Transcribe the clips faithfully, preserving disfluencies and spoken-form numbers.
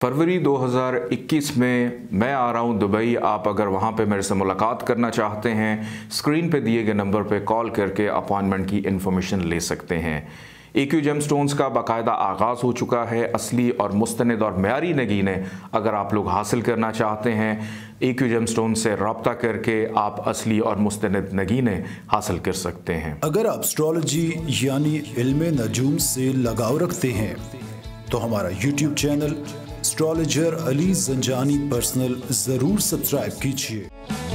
फरवरी दो हज़ार इक्कीस में मैं आ रहा हूं दुबई। आप अगर वहां पे मेरे से मुलाकात करना चाहते हैं, स्क्रीन पे दिए गए नंबर पे कॉल करके अपॉइंटमेंट की इन्फॉर्मेशन ले सकते हैं। एक्यू जेमस्टोन्स का बाकायदा आगाज़ हो चुका है। असली और मुस्तनद और मयारी नगीनें अगर आप लोग हासिल करना चाहते हैं, एक्यू जेमस्टोन से रब्ता करके आप असली और मुस्तनद नगीनें हासिल कर सकते हैं। अगर आप एस्ट्रोलॉजी यानी इल्मे नजूम से लगाव रखते हैं तो हमारा YouTube channel astrologer Ali Janjani personal ज़रूर सब्सक्राइब कीजिए।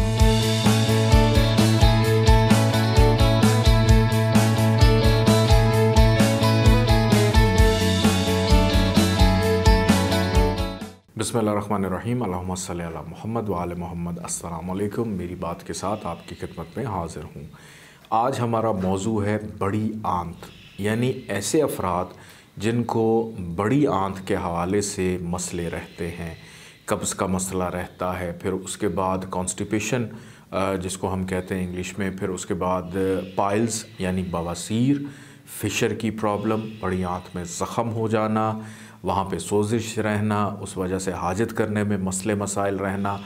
बिस्मिल्लाहिर्रहमानिर्रहीम, अल्लाहुम्मा सल्ली अला मुहम्मद व आले मुहम्मद। अस्सलाम वालेकुम। मेरी बात के साथ आपकी खिदमत में हाज़िर हूँ। आज हमारा मौजू है बड़ी आंत, यानी ऐसे अफराद जिनको बड़ी आंत के हवाले से मसले रहते हैं। कब्ज़ का मसला रहता है, फिर उसके बाद कॉन्स्टिपेशन जिसको हम कहते हैं इंग्लिश में, फिर उसके बाद पाइल्स यानी बवासीर, फिशर की प्रॉब्लम, बड़ी आंत में ज़ख़म हो जाना, वहाँ पे सोजिश रहना, उस वजह से हाजत करने में मसले मसाइल रहना।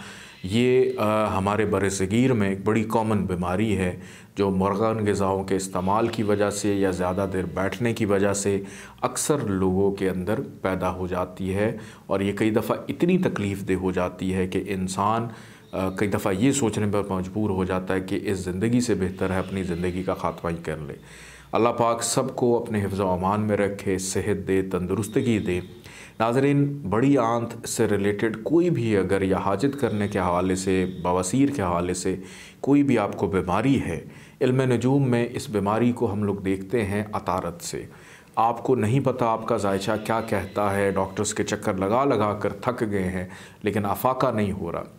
ये आ, हमारे बरसगीर में एक बड़ी कॉमन बीमारी है जो मुर्गन ग़िज़ाओं के इस्तेमाल की वजह से या ज़्यादा देर बैठने की वजह से अक्सर लोगों के अंदर पैदा हो जाती है। और ये कई दफ़ा इतनी तकलीफ़ दे हो जाती है कि इंसान कई दफ़ा ये सोचने पर मजबूर हो जाता है कि इस ज़िंदगी से बेहतर है अपनी ज़िंदगी का ख़ात्मा ही कर ले। अल्लाह पाक सबको अपने हिफ्ज़ व अमान में रखे, सेहत दे, तंदुरुस्तगी दे। नाज़रीन, बड़ी आंत से रिलेटेड कोई भी अगर या हाजत करने के हवाले से, बवासीर के हवाले से कोई भी आपको बीमारी है, इल्म नजूम में इस बीमारी को हम लोग देखते हैं अतारत से। आपको नहीं पता आपका जायचा क्या कहता है, डॉक्टर्स के चक्कर लगा लगा कर थक गए हैं, लेकिन अफाका नहीं हो रहा।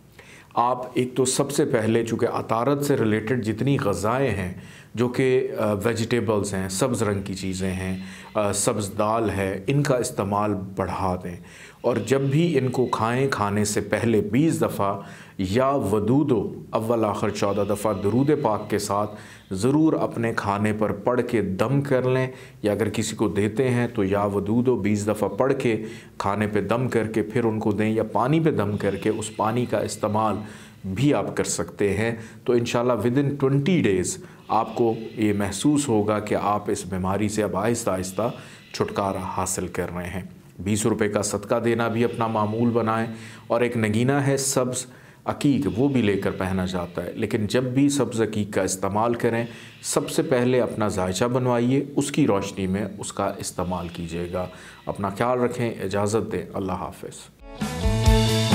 आप एक तो सबसे पहले, चूँकि अतारत से रिलेटेड जितनी ग़ज़ाएँ हैं जो कि वेजिटेबल्स हैं, सब्ज़ रंग की चीज़ें हैं, सब्ज़ दाल है, इनका इस्तेमाल बढ़ा दें। और जब भी इनको खाएं, खाने से पहले बीस दफ़ा या वदूदो अव्वल आखिर चौदह दफ़ा दुरूद पाक के साथ ज़रूर अपने खाने पर पढ़ के दम कर लें। या अगर किसी को देते हैं तो या वदूदो बीस दफ़ा पढ़ के खाने पे दम करके फिर उनको दें, या पानी पे दम करके उस पानी का इस्तेमाल भी आप कर सकते हैं। तो इंशाल्लाह विद इन ट्वेंटी डेज़ आपको ये महसूस होगा कि आप इस बीमारी से अब आहिस्ता आहिस्ता छुटकारा हासिल कर रहे हैं। बीस रुपये का सदका देना भी अपना मामूल बनाएं। और एक नगीना है सब्ज़ अकीक, वो भी लेकर पहना जाता है। लेकिन जब भी सब्ज़ अकीक का इस्तेमाल करें, सबसे पहले अपना जायचा बनवाइए, उसकी रोशनी में उसका इस्तेमाल कीजिएगा। अपना ख्याल रखें, इजाज़त दें, अल्लाह हाफ़िज़।